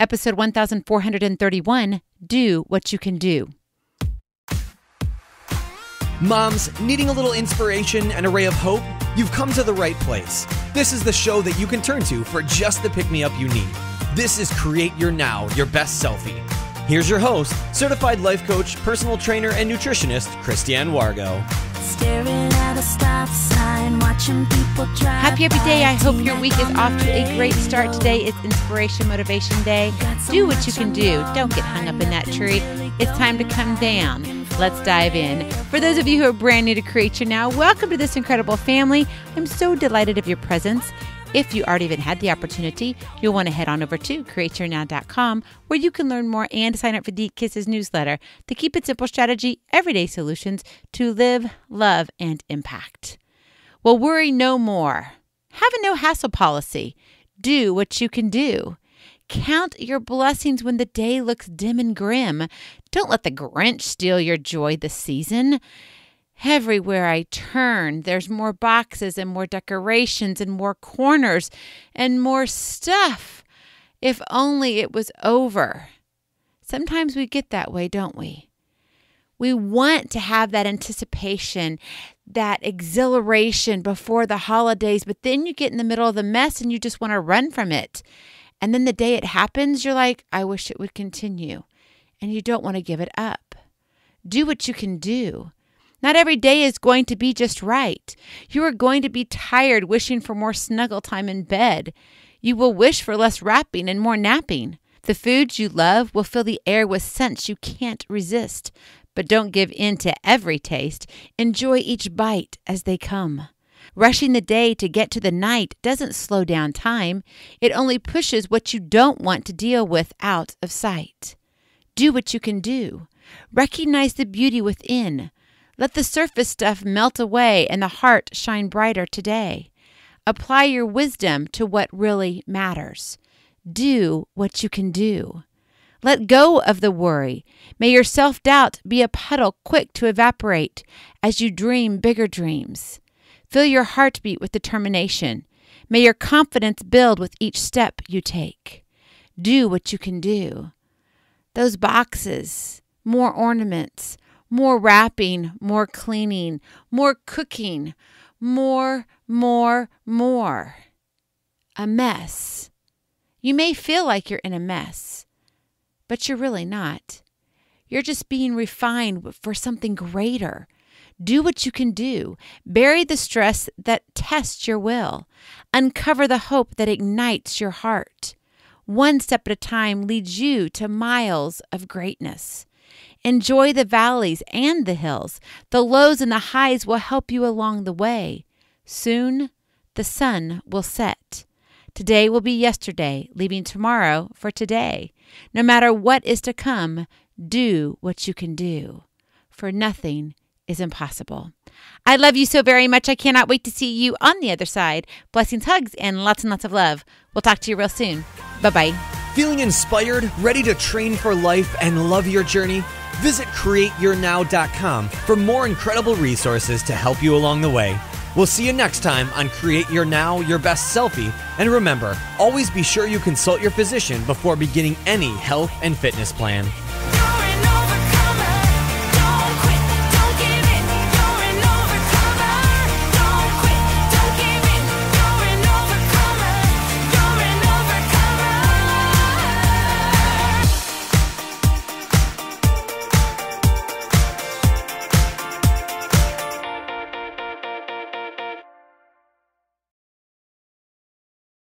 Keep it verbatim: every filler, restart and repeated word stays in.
Episode one thousand four hundred thirty-one, Do What You Can Do. Moms, needing a little inspiration and a ray of hope? You've come to the right place. This is the show that you can turn to for just the pick-me-up you need. This is Create Your Now, Your Best Selfie. Here's your host, certified life coach, personal trainer, and nutritionist, Christiane Wargo. Staring at a stop sign, watching people drive. Happy every day. I hope your week is off to a great start. Today is Inspiration Motivation Day. Do what you can do. Don't get hung up in that tree. It's time to come down. Let's dive in. For those of you who are brand new to Create Your Now, welcome to this incredible family. I'm so delighted of your presence. If you already even had the opportunity, you'll want to head on over to create your now dot com, where you can learn more and sign up for D K I S S newsletter, the Keep It Simple strategy, everyday solutions to live, love, and impact. Well, worry no more. Have a no hassle policy. Do what you can do. Count your blessings when the day looks dim and grim. Don't let the Grinch steal your joy this season. Everywhere I turn, there's more boxes and more decorations and more corners and more stuff. If only it was over. Sometimes we get that way, don't we? We want to have that anticipation, that exhilaration before the holidays, but then you get in the middle of the mess and you just want to run from it. And then the day it happens, you're like, I wish it would continue. And you don't want to give it up. Do what you can do. Not every day is going to be just right. You are going to be tired, wishing for more snuggle time in bed. You will wish for less wrapping and more napping. The foods you love will fill the air with scents you can't resist. But don't give in to every taste. Enjoy each bite as they come. Rushing the day to get to the night doesn't slow down time. It only pushes what you don't want to deal with out of sight. Do what you can do. Recognize the beauty within. Let the surface stuff melt away and the heart shine brighter today. Apply your wisdom to what really matters. Do what you can do. Let go of the worry. May your self-doubt be a puddle quick to evaporate as you dream bigger dreams. Fill your heartbeat with determination. May your confidence build with each step you take. Do what you can do. Those boxes, more ornaments, more wrapping, more cleaning, more cooking, more, more, more. A mess. You may feel like you're in a mess, but you're really not. You're just being refined for something greater. Do what you can do. Bury the stress that tests your will. Uncover the hope that ignites your heart. One step at a time leads you to miles of greatness. Enjoy the valleys and the hills. The lows and the highs will help you along the way. Soon, the sun will set. Today will be yesterday, leaving tomorrow for today. No matter what is to come, do what you can do. For nothing is impossible. I love you so very much. I cannot wait to see you on the other side. Blessings, hugs, and lots and lots of love. We'll talk to you real soon. Bye-bye. Feeling inspired, ready to train for life and love your journey? Visit create your now dot com for more incredible resources to help you along the way. We'll see you next time on Create Your Now, Your Best Selfie. And remember, always be sure you consult your physician before beginning any health and fitness plan.